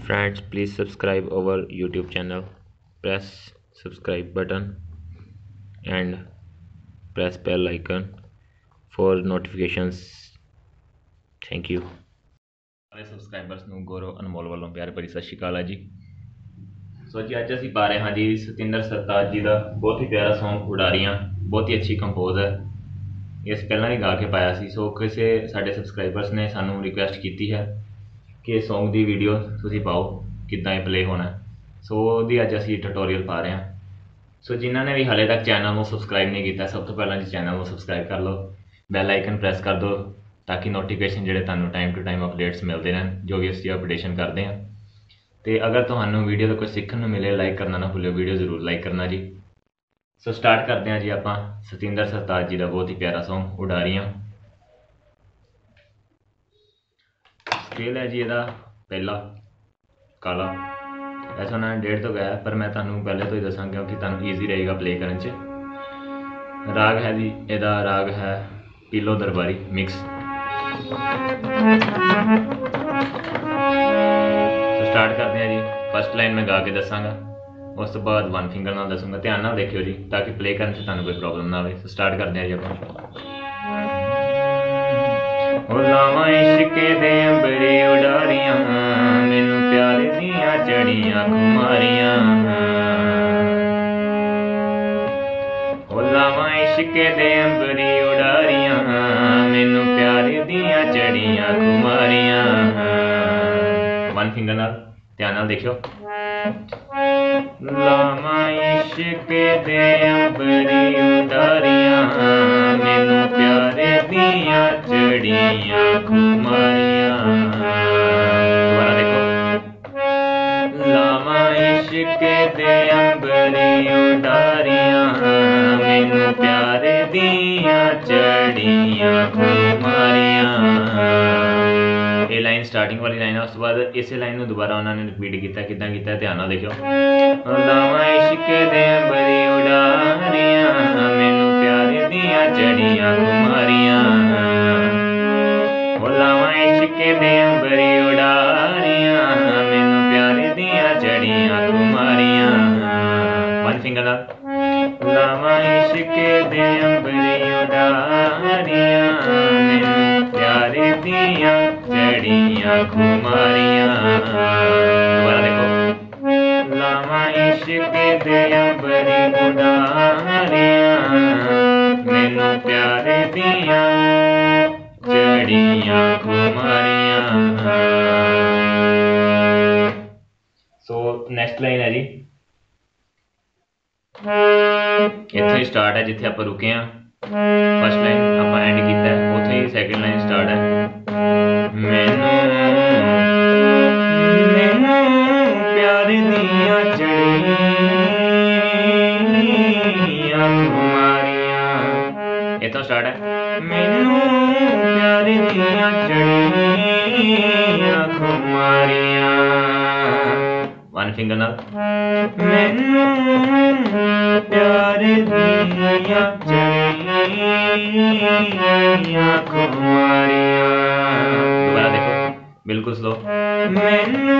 Friends, please subscribe our YouTube channel. Press subscribe button and press bell icon for notifications. Thank you. ਸਾਰੇ subscribers ਨੂੰ ਗੌਰਵ ਅਨਮੋਲ ਵੱਲੋਂ ਪਿਆਰ ਭਰੀ ਸਤਿ ਸ਼੍ਰੀ ਅਕਾਲ ਜੀ। ਸੋ ਜੀ ਅੱਜ ਅਸੀਂ ਪਾ ਰਹੇ ਹਾਂ ਜੀ ਸਤਿੰਦਰ ਸਰਤਾਜ ਜੀ ਦਾ ਬਹੁਤ ਹੀ ਪਿਆਰਾ ਸੌਂਗ ਉਡਾਰੀਆਂ। ਬਹੁਤ ਹੀ ਅੱਛੀ ਕੰਪੋਜ਼ ਹੈ। ਇਸ ਪਹਿਲਾਂ ਵੀ ਗਾ ਕੇ ਪਾਇਆ ਸੀ। ਸੋ ਕਿਸੇ ਸਾਡੇ ਸਬਸਕ੍ਰਾਈਬਰਸ ਨੇ ਸਾਨੂੰ ਰਿਕੁਐਸਟ ਕੀਤੀ ਹੈ ਕਿ ਸੌਂਗ ਦੀ ਵੀਡੀਓ ਤੁਸੀਂ ਪਾਓ, ਕਿੱਦਾਂ ਇਹ ਪਲੇ ਹੋਣਾ। ਸੋ ਉਹਦੀ ਅੱਜ ਅਸੀਂ ਟਿਊਟੋਰੀਅਲ ਪਾ ਰਹੇ ਹਾਂ। ਸੋ ਜਿਨ੍ਹਾਂ ਨੇ ਵੀ ਹਾਲੇ ਤੱਕ ਚੈਨਲ ਨੂੰ ਸਬਸਕ੍ਰਾਈਬ ਨਹੀਂ ਕੀਤਾ, ਸਭ ਤੋਂ ਪਹਿਲਾਂ ਜੀ ਚੈਨਲ ਨੂੰ ਸਬਸਕ੍ਰਾਈਬ ਕਰ ਲਓ, ਬੈਲ ਆਈਕਨ ਪ੍ਰੈਸ ਕਰ ਦਿਓ ਤਾਂ ਕਿ ਨੋਟੀਫਿਕੇਸ਼ਨ ਜਿਹੜੇ ਤੁਹਾਨੂੰ ਟਾਈਮ ਟੂ ਟਾਈਮ ਅਪਡੇਟਸ ਮਿਲਦੇ ਰਹਿਣ ਜੋ ਵੀ ਅਸੀਂ ਅਪਡੇਸ਼ਨ ਕਰਦੇ ਹਾਂ। ਅਤੇ ਅਗਰ ਤੁਹਾਨੂੰ ਵੀਡੀਓ ਤੋਂ ਕੁਝ ਸਿੱਖਣ ਨੂੰ ਮਿਲੇ, ਲਾਈਕ ਕਰਨਾ ਨਾ ਭੁੱਲਿਓ, ਵੀਡੀਓ ਜ਼ਰੂਰ ਲਾਈਕ ਕਰਨਾ ਜੀ। ਸੋ ਸਟਾਰਟ ਕਰਦੇ ਹਾਂ ਜੀ ਆਪਾਂ ਸਤਿੰਦਰ ਸਰਤਾਜ ਜੀ ਦਾ ਬਹੁਤ ਹੀ ਪਿਆਰਾ ਸੌਂਗ ਉਡਾਰੀਆਂ। ਸਕੇਲ ਹੈ ਜੀ ਇਹਦਾ ਪਹਿਲਾ ਕਾਲਾ, ਵੈਸੇ ਉਹਨਾਂ ਨੇ 1.5 ਤੋਂ ਗਾਇਆ ਪਰ ਮੈਂ ਤੁਹਾਨੂੰ ਪਹਿਲੇ ਤੋਂ ਹੀ ਦੱਸਾਂ ਕਿਉਂਕਿ ਤੁਹਾਨੂੰ ਈਜ਼ੀ ਰਹੇਗਾ ਪਲੇ ਕਰਨ 'ਚ। ਰਾਗ ਹੈ ਜੀ ਇਹਦਾ, ਰਾਗ ਹੈ ਪੀਲੋ ਦਰਬਾਰੀ ਮਿਕਸ। ਸਟਾਰਟ ਕਰਦੇ ਹਾਂ ਜੀ। ਫਸਟ ਲਾਈਨ ਮੈਂ ਗਾ ਕੇ ਦੱਸਾਂਗਾ, ਉਸ ਤੋਂ ਬਾਅਦ 1 ਫਿੰਗਰ ਨਾਲ ਦੱਸੂੰਗਾ। ਧਿਆਨ ਨਾਲ ਦੇਖਿਓ ਜੀ ਤਾਂ ਕਿ ਪਲੇ ਕਰਨ 'ਚ ਤੁਹਾਨੂੰ ਕੋਈ ਪ੍ਰੋਬਲਮ ਨਾ ਆਵੇ। ਸੋ ਸਟਾਰਟ ਕਰਦੇ ਹਾਂ ਜੀ ਆਪਾਂ। ਉਹ ਲਾਵਾਂ ਇਸ਼ਕੇ ਦੇ ਅੰਬਰੇ ਉਡਾਰੀਆਂ, ਮੈਨੂੰ ਪਿਆਰ ਦੀਆਂ ਚੜੀਆਂ ਖੁਮਾਰੀਆਂ। ਉਹ ਲਾਵਾਂ ਇਸ਼ਕੇ ਦੇ ਅੰਬਰੇ ਉਡਾਰੀਆਂ, ਮੈਨੂੰ ਪਿਆਰ ਦੀਆਂ ਚੜੀਆਂ ਖੁਮਾਰੀਆਂ। 1 ਫਿੰਗਰ ਨਾਲ, ਧਿਆਨ ਨਾਲ ਦੇਖਿਓ। ਲਾਵਾਂ ਇਸ਼ਕੇ ਦੇ ਅੰਬਰੇ ਉਡਾਰੀਆਂ, ਮੈਨੂੰ ਪਿਆਰ ਦੀਆਂ ਚੜੀਆਂ ਖੁਮਾਰੀਆਂ। ਦੁਬਾਰਾ ਦੇਖੋ। ਲਾਵਾਂ ਇਸ਼ਕੇ ਦੇ ਅੰਬਰੇ ਉਡਾਰੀਆਂ, ਮੈਨੂੰ ਪਿਆਰ ਦੀਆਂ ਚੜੀਆਂ ਖੁਮਾਰੀਆਂ। ਇਹ ਲਾਈਨ ਸਟਾਰਟਿੰਗ ਵਾਲੀ ਲਾਈਨ ਹੈ। ਉਸ ਤੋਂ ਬਾਅਦ ਇਸੇ ਲਾਈਨ ਨੂੰ ਦੁਬਾਰਾ ਉਹਨਾਂ ਨੇ ਰਿਪੀਟ ਕੀਤਾ। ਕਿੱਦਾਂ ਕੀਤਾ ਧਿਆਨ ਨਾਲ ਦੇਖਿਓ। ਲਾਵਾਂ ਇਸ਼ਕੇ ਦੇ ਅੰਬਰੇ ਉਡਾਰੀਆਂ, ਮੈਨੂੰ ਪਿਆਰ ਦੀਆਂ ਚੜੀਆਂ ਖੁਮਾਰੀਆਂ। ਉਹ ਲਾਵਾਂ ਇਸ਼ਕੇ ਦੇ ਅੰਬਰੇ ਉਡਾਰੀਆਂ, ਮੈਨੂੰ ਪਿਆਰ ਦੀਆਂ ਚੜੀਆਂ ਖੁਮਾਰੀਆਂ। 1 ਫਿੰਗਰ ਨਾਲ। ਲਾਵਾਂ ਇਸ਼ਕੇ ਦੇ ਅੰਬਰੇ ਉਡਾਰੀਆਂ, ਮੈਨੂੰ ਪਿਆਰ ਦੀਆਂ ਚੜੀਆਂ ਖੁਮਾਰੀਆਂ। ਦੁਬਾਰਾ ਦੇਖੋ। ਲਾਵਾਂ ਇਸ਼ਕੇ ਦੇ ਅੰਬਰੇ ਉਡਾਰੀਆਂ, ਮੈਨੂੰ ਪਿਆਰ ਦੀਆਂ ਚੜੀਆਂ ਖੁਮਾਰੀਆਂ। ਸੋ ਨੈਕਸਟ ਲਾਈਨ ਹੈ ਜੀ, ਇੱਥੋਂ ਹੀ ਸਟਾਰਟ ਹੈ ਜਿੱਥੇ ਆਪਾਂ ਰੁਕੇ ਹਾਂ। ਫਸਟ ਲਾਈਨ ਆਪਾਂ ਐਂਡ ਕੀਤਾ, ਉੱਥੇ ਹੀ ਸੈਕਿੰਡ ਲਾਈਨ ਸਟਾਰਟ ਹੈ। ਮੈਨੂੰ ਪਿਆਰ ਦੀਆਂ ਚੜੀਆਂ ਖੁਮਾਰੀਆਂ। ਇੱਥੋਂ ਸਟਾਰਟ ਹੈ। ਮੈਨੂੰ ਪਿਆਰ ਦੀਆਂ ਚੜੀਆਂ ਖੁਮਾਰੀਆਂ। 1 ਫਿੰਗਰ ਨਾਲ। ਮੈਨੂੰ ਪਿਆਰ ਦੀਆਂ ਚੜੀਆਂ ਖੁਮਾਰੀਆਂ। ਦੁਬਾਰਾ ਦੇਖੋ, ਬਿਲਕੁਲ ਸਲੋ। ਮੈਨੂੰ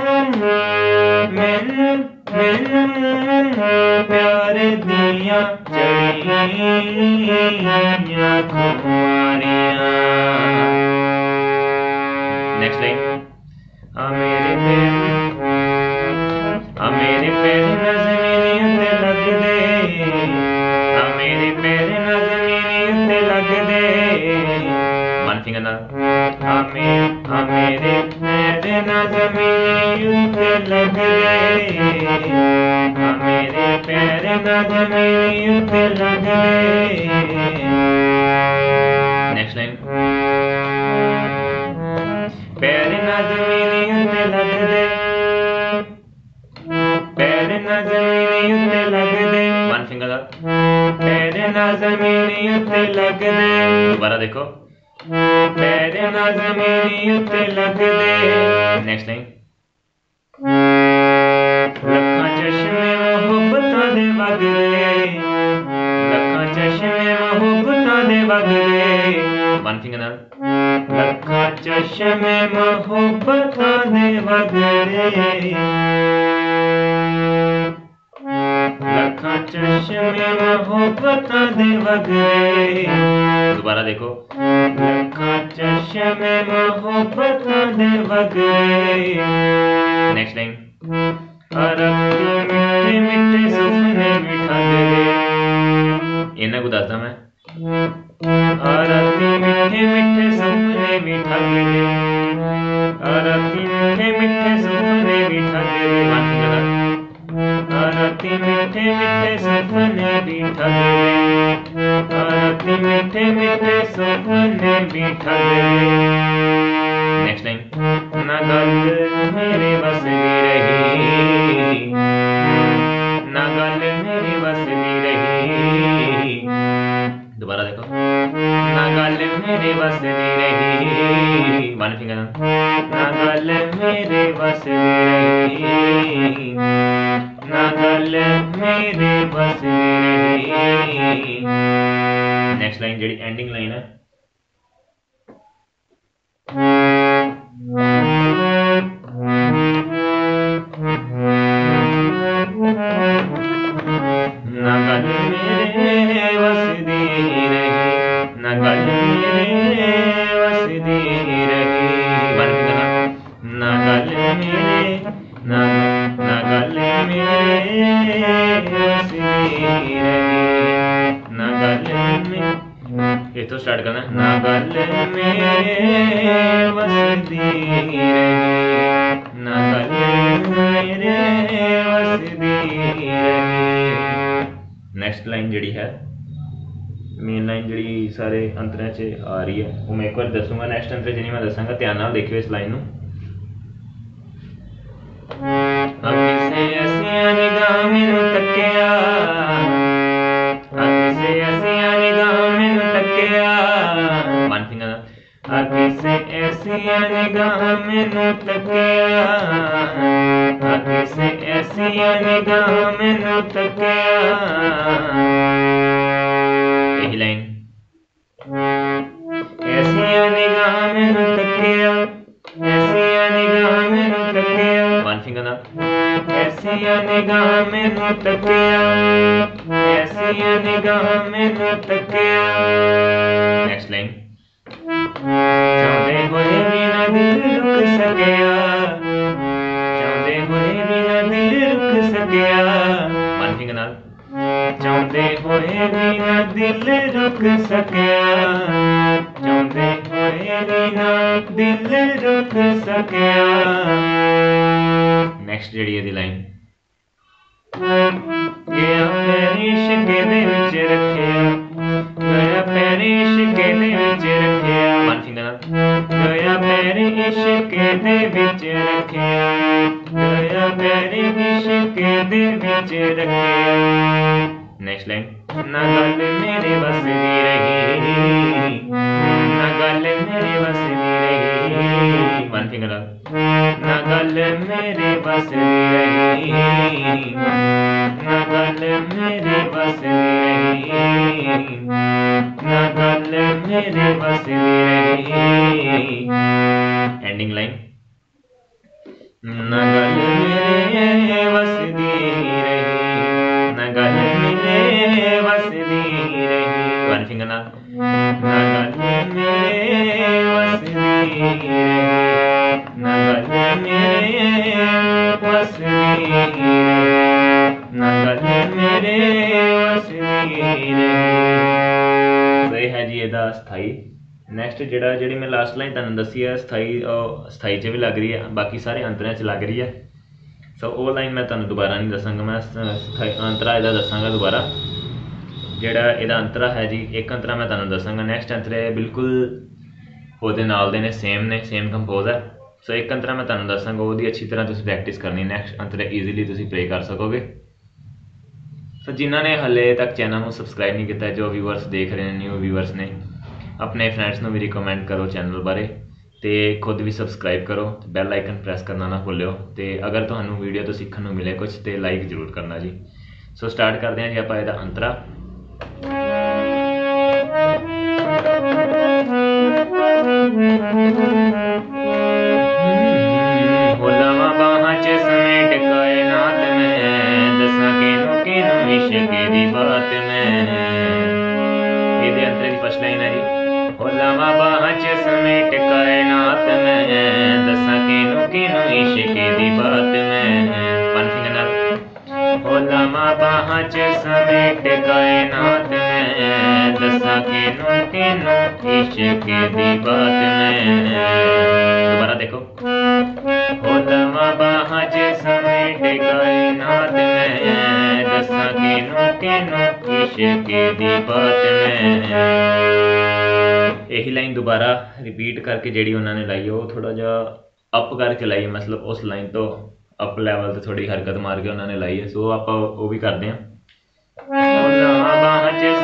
ਪਿਆਰ ਦੀਆਂ ਚੜੀਆਂ ਖੁਮਾਰੀਆਂ। Next line. ਮੇਰੇ ਪੈਰ ਨਾ ਜ਼ਮੀਨ ਉੱਤੇ ਲੱਗਦੇ, ਮੇਰੇ ਪੈਰ ਨਾ ਜ਼ਮੀਨ ਉੱਤੇ ਲੱਗਦੇ। 1 ਫਿੰਗਰ ਨਾਲ। ਮੇਰੇ ਪੈਰ ਨਾ ਜ਼ਮੀਨ ਉੱਤੇ ਲੱਗਦੇ, ਮੇਰੇ ਪੈਰ ਨਾ ਜ਼ਮੀਨ ਉੱਤੇ ਲੱਗਦੇ। Next line. ਪੈਰ ਨਾ ਜ਼ਮੀਨ ਉੱਤੇ ਲੱਗਦੇ, ਪੈਰ ਨਾ ਜ਼ਮੀਨ ਉੱਤੇ ਲੱਗਦੇ। 1 ਫਿੰਗਰ ਨਾਲ। ਪੈਰ ਨਾ ਜ਼ਮੀਨ ਉੱਤੇ ਲੱਗਦੇ। ਦੁਬਾਰਾ ਦੇਖੋ। ਪੈਰ ਨਾ ਜ਼ਮੀਨ ਉੱਤੇ ਲੱਗਦੇ। Next line. ਲੱਖਾਂ ਚਸ਼ਮੇ ਮੁਹੱਬਤਾਂ ਦੇ ਵਗਦੇ, ਲੱਖਾਂ ਚਸ਼ਮੇ ਮੁਹੱਬਤਾਂ ਦੇ ਵਗਦੇ। 1 ਫਿੰਗਰ ਨਾਲ। लखां चश्मे मोहब्बतां दे वगदे, लखां चश्मे मोहब्बतां दे वगदे। दोबारा देखो, लखां चश्मे मोहब्बतां दे वगदे। नेक्स्ट लाइन, मिठे मिठे सुपने बिठांदे, इन्हां को दसदा मैं। राती मिठे मिठे सपने बिठांदे, राती मिठे मिठे सपने बिठांदे, राती मिठे मिठे सपने बिठांदे, राती मिठे मिठे सपने बिठांदे। नेक्स्ट लाइन, ना गल मेरे बस दी रही, ना गल मेरे बस दी रही। दोबारा देखो, ना गल मेरे बस दी रही, वन फिंगर, ना गल मेरे बस दी रही, ना गल मेरे बस दी रही। नेक्स्ट लाइन जेडी एंडिंग लाइन है, ना गल मेरे बस दी रही, ना गल मेरे बस दी रही, ना गल मेरे, ना गल मेरे बस दी रही, ना गल मेरे, इथों स्टार्ट करना, ना गल मेरे बस दी रही, ना गल मेरे बस दी रही। नेक्स्ट लाइन जी है मेन लाइन जी सारे अंतरे च आ रही है, वो मैं एक बार दसूंगा, नेक्स्ट अंतरे च नहीं मैं दसांगा, ध्यान नाल देखियो इस लाइन नूं। किसे ऐसियां निगाह मैनू तकिया, किसे ऐसियां निगाह मैनू तकिया, वन फिंगर, किसे ऐसियां निगाह मैनू तकिया, किसे ऐसियां निगाह मैनू तकिया। यही लाइन, ऐसियां निगाह मैनू तकिया, ऐसियां निगाह मैनू तकिया, वन फिंगर, ऐसियां निगाह मैनू तकिया, ऐसियां निगाह मैनू तकिया। नेक्स्ट लाइन, चाहते होए भी ना दिल रुक सकिया, चाहते होए भी ना दिल रुक सकिया, वन फिंगर नाल, चाहते होए भी ना दिल रुक सकिया, चाहते होए भी ना दिल रुक सकिया। नेक्स्ट जी है लाइन, गया पैर इश्के दे विच रखिया, गया पैर इश्के दे विच रखिया, वन फिंगर, गया पैर इश्के दे विच रखिया, गया पैर इश्के दे विच रखिया। नेक्स्ट लाइन, ना गल मेरे बस दी रही, ना गल मेरे बस दी रही, वन फिंगर, ना गल मेरे बस दी रही, ना गल मेरे बस दी रही, ना गल मेरे बस दी रही। एंडिंग लाइन, ना गल मेरे बस दी रही, ना गल मेरे बस दी रही, वन फिंगर ना गल मेरे बस दी रही, ना गल मेरे बस दी रही, ना गल मेरे बस दी रही। सही है जी ਇਹਦਾ ਸਥਾਈ। नैक्सट जी मैं लास्ट लाइन तुहानूं दसी है स्थाई च भी लग रही है, बाकी सारे अंतरियां च लग रही है। सो वो लाइन मैं तुहानूं दोबारा नहीं दसांगा, मैं अंतरा इहदा दसांगा दोबारा। जिहड़ा इहदा अंतरा है जी, एक अंतरा मैं तुहानूं दसांगा, नैक्सट अंतरे बिल्कुल ਉਹਦੇ नाल दे ने सेम कंपोज है। सो एक अंतरा मैं तुहानूं दसांगा, ਉਹਦੀ अच्छी तरह तुसीं प्रैक्टिस करनी, नैक्सट अंतरे ईजीली तुसीं प्ले कर सकोगे। सो जिन्हों ने हले तक चैनल को सबसक्राइब नहीं किया, जो व्यूअर्स देख रहे हैं, न्यू व्यूअर्स ने, अपने फ्रेंड्स को भी रिकमेंड करो चैनल बारे, तो खुद भी सबसक्राइब करो, बैल आइकन प्रेस करना ना भूलियो। तो अगर तुहानूं वीडियो तो सीखने मिले कुछ तो लाइक जरूर करना जी। सो स्टार्ट करते हैं जी आप इहदा अंतरा। होलावा बाहां च समेट कायनात में दसा किनू इश्क दी बात में। ये अंतरे दी फर्स्ट लाइन है जी। होलावा बाहां च समेट कायनात में दसा किनू इश्क दी बात में। वन फिंगर नाल होलावा बाहां च समेट कायनात में दसा किनू इश्क दी बात में। दोबारा देखो। होलावा बाहां च समेट कायनात में दसा किनू इश्क दी बात में। यही लाइन दोबारा रिपीट करके जी उन्होंने लाई वो थोड़ा जा अप करके लाई, मतलब उस लाइन तो अप लैवल तो थोड़ी हरकत मार के उन्होंने लाई है। सो आप वो भी करते हैं। होलावा बाहां च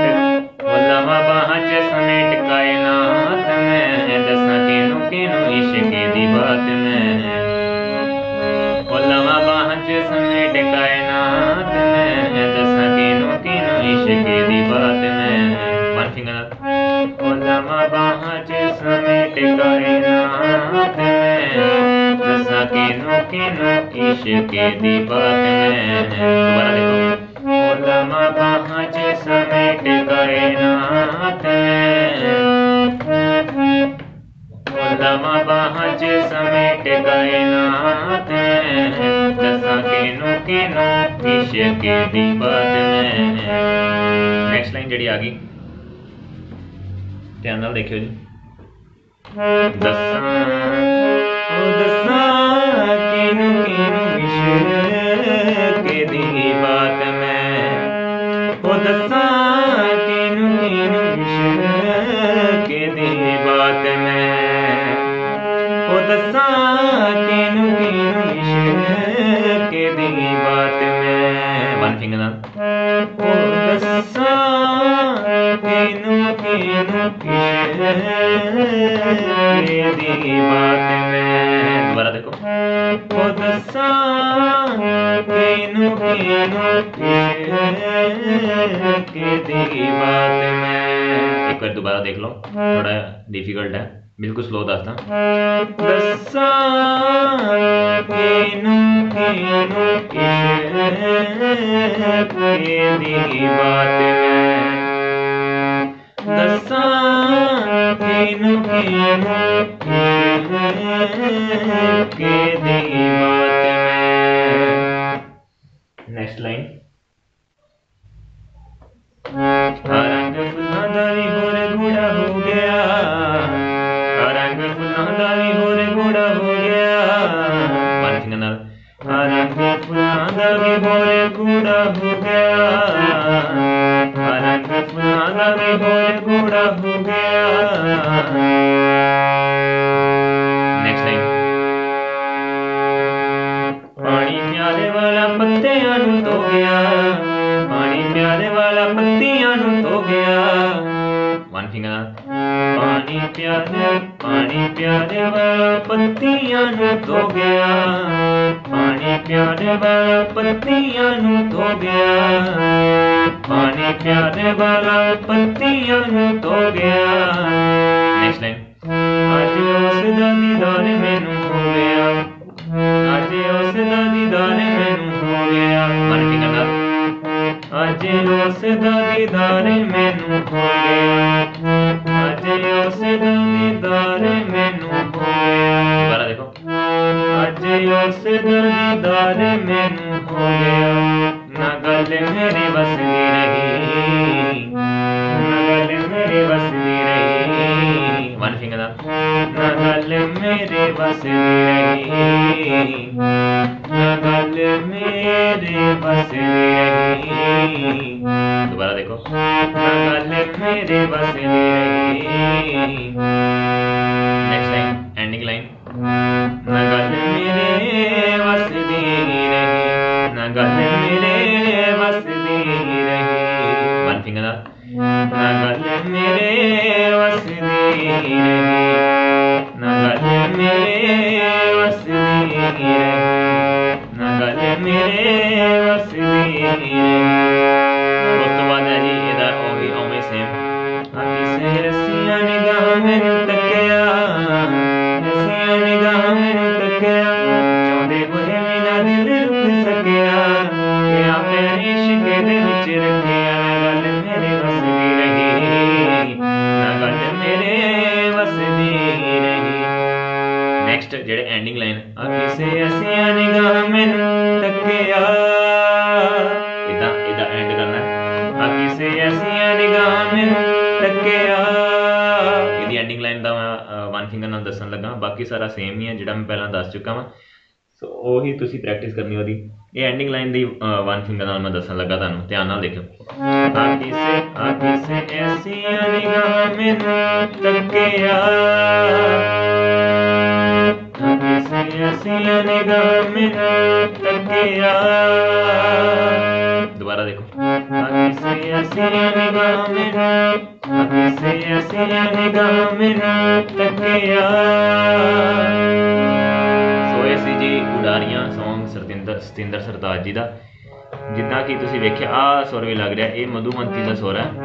समेट कायनात में दसा किनू इश्क दी बात में। होलावा बाहां च समेट कायनात में दसा किनू इश्क दी बात में। One finger. होलावा बाहां च समेट कायनात में दसा किनू इश्क दी बात में। दोबारा देखो। होलावा बाहां च समेट कायनात में होलावा बाहां च समेट कायनात में दसा किनू इश्क दी बात में। नेक्स्ट लाइन जी आ गई, ध्यान नाल देखियो जी। दसा किनू इश्क दी बात में। दसा किनू इश्क दी बात में। दसा किनू इश्क दी बात में। वन फिंगर नाल। दसा किनू इश्क दी बात में। दोबारा देखो। दसा किनू इश्क दी बात में। एक बार दोबारा देख लो, थोड़ा डिफिकल्ट है, बिल्कुल स्लो दसदा। दसा किनू इश्क दी बात में। दसा किनू इश्क दी बात में। Next line. रंग फुल्लां दा वी होर गूड़ा हो गया। रंग फुल्लां दा वी होर गूड़ा हो गया। वन फिंगर नाल। रंग फुल्लां दा वी होर गूड़ा हो गया। रंग फुल्लां दा वी होर गूड़ा हो गया। Next line. पानी प्यारे वाला पत्तियां नूं धो गया। पानी प्यारे वाला पत्तियां नूं धो गया। One finger. पानी प्यारे वाला पत्तियां नूं धो गया। पानी प्यारे वाला पत्तियां नूं धो गया। पानी प्यारे वाला पत्तियां नूं धो गया। Next line. अज उस दा दीदार मैनू हो गया। अज उस दा दीदार मैनू हो गया। वन फिंगर नाल। अज उस दा दीदार मैनू हो गया। अज उस दा दीदार मैनू हो गया। दोबारा देखो। अज उस दा दीदार मैनू हो गया। ना गल मेरे बस दी रही। ना गल मेरे बस दी रही। वन फिंगर ना गल मेरे बस दी रही। ना गल मेरे बस दी रही। दोबारा देखो। ना गल मेरे बस दी रही। Next line, ending line. ना गल मेरे बस दी रही। ना गल मेरे बस दी रही। वन फिंगर ना गल मेरे बस दी रही। ना गल मेरे बस दी रही। ना गल मेरे बस दी रही। उस तो बाद है जी ਇਹਦਾ ਉਹੀ ਉਵੇਂ ਸੇਮ। ਕਿਸੇ ਰਸੀਆਂ ਨਿਗਾਹ ਮੈਨੂੰ ਤੱਕਿਆ। ਜਿਹੜੇ ਐਂਡਿੰਗ ਲਾਈਨ ਕਿਸੇ ਐਸੀਆਂ ਨਿਗਾਹ ਮੈਨੂੰ ਤੱਕਿਆ, ਇਦਾਂ ਐਂਡ ਕਰਨਾ ਕਿਸੇ ਐਸੀਆਂ ਨਿਗਾਹ ਮੈਨੂੰ ਤੱਕਿਆ। ਇਹਦੀ ਐਂਡਿੰਗ ਲਾਈਨ ਦਾ ਮੈਂ ਵਨ ਫਿੰਗਰ ਨਾਲ ਦੱਸਣ ਲੱਗਾ, ਬਾਕੀ ਸਾਰਾ ਸੇਮ ਹੀ ਹੈ ਜਿਹੜਾ ਮੈਂ ਪਹਿਲਾਂ ਦੱਸ ਚੁੱਕਾ ਵਾਂ। ਸੋ ਉਹੀ ਤੁਸੀਂ ਪ੍ਰੈਕਟਿਸ ਕਰਨੀ ਉਹਦੀ। ਇਹ ਐਂਡਿੰਗ ਲਾਈਨ ਦੀ ਵਨ ਫਿੰਗਰ ਨਾਲ ਮੈਂ ਦੱਸਣ ਲੱਗਾ, ਤੁਹਾਨੂੰ ਧਿਆਨ ਨਾਲ ਦੇਖਿਓ। ਕਿਸੇ ਐਸੀਆਂ ਨਿਗਾਹ ਮੈਨੂੰ ਤੱਕਿਆ, ਕਿਸੇ ਐਸੀਆਂ ਨਿਗਾਹ ਮੈਨੂੰ ਤੱਕਿਆ। ਦੁਬਾਰਾ ਦੇਖੋ ਕਿਸੇ ਐਸੀਆਂ ਨਿਗਾਹ ਮੈਨੂੰ, ਕਿਸੇ ਐਸੀਆਂ ਨਿਗਾਹ ਮੈਨੂੰ ਤੱਕਿਆ। ਸੋ ਇਹ ਸੀ ਜੀ ਉਡਾਰੀਆਂ ਸੌਂਗ ਸਤਿੰਦਰ ਸਰਤਾਜ ਜੀ ਦਾ। ਜਿੱਦਾਂ ਕਿ ਤੁਸੀਂ ਵੇਖਿਆ ਆਹ ਸੁਰ ਵੀ ਲੱਗ ਰਿਹਾ, ਇਹ ਮਧੂਮੰਤੀ ਦਾ ਸੁਰ ਹੈ।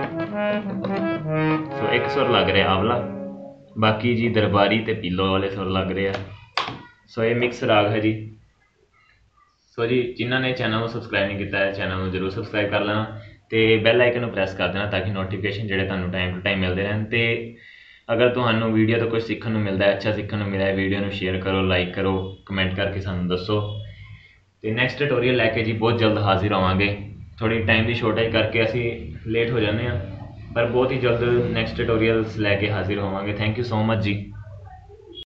ਸੋ ਇੱਕ ਸੁਰ ਲੱਗ ਰਿਹਾ ਆਵਲਾ, ਬਾਕੀ ਜੀ ਦਰਬਾਰੀ ਤੇ ਪੀਲੋ ਵਾਲੇ ਸੁਰ ਲੱਗ ਰਹੇ ਆ। ਸੋ ਇਹ ਮਿਕਸ ਰਾਗ ਹੈ ਜੀ। ਸੋ ਜੀ ਜਿਨ੍ਹਾਂ ਨੇ ਚੈਨਲ ਨੂੰ ਸਬਸਕ੍ਰਾਈਬ ਨਹੀਂ ਕੀਤਾ ਹੈ, ਚੈਨਲ ਨੂੰ ਜ਼ਰੂਰ ਸਬਸਕ੍ਰਾਈਬ ਕਰ ਲੈਣਾ ਅਤੇ ਬੈਲ ਆਈਕਨ ਨੂੰ ਪ੍ਰੈਸ ਕਰ ਦੇਣਾ, ਤਾਂ ਕਿ ਨੋਟੀਫਿਕੇਸ਼ਨ ਜਿਹੜੇ ਤੁਹਾਨੂੰ ਟਾਈਮ ਟੂ ਟਾਈਮ ਮਿਲਦੇ ਰਹਿਣ। ਅਤੇ ਅਗਰ ਤੁਹਾਨੂੰ ਵੀਡੀਓ ਤੋਂ ਕੁਝ ਸਿੱਖਣ ਨੂੰ ਮਿਲਦਾ ਹੈ, ਅੱਛਾ ਸਿੱਖਣ ਨੂੰ ਮਿਲਿਆ ਹੈ, ਵੀਡੀਓ ਨੂੰ ਸ਼ੇਅਰ ਕਰੋ, ਲਾਈਕ ਕਰੋ, ਕਮੈਂਟ ਕਰਕੇ ਸਾਨੂੰ ਦੱਸੋ। ਅਤੇ ਨੈਕਸਟ ਟਿਊਟੋਰੀਅਲ ਲੈ ਕੇ ਜੀ ਬਹੁਤ ਜਲਦ ਹਾਜ਼ਰ ਹੋਵਾਂਗੇ। ਥੋੜ੍ਹੀ ਟਾਈਮ ਦੀ ਸ਼ੋਰਟੇਜ ਕਰਕੇ ਅਸੀਂ ਲੇਟ ਹੋ ਜਾਂਦੇ ਹਾਂ, ਪਰ ਬਹੁਤ ਹੀ ਜਲਦ ਨੈਕਸਟ ਟਿਊਟੋਰੀਅਲਸ ਲੈ ਕੇ ਹਾਜ਼ਰ ਹੋਵਾਂਗੇ। ਥੈਂਕ ਯੂ ਸੋ ਮਚ ਜੀ।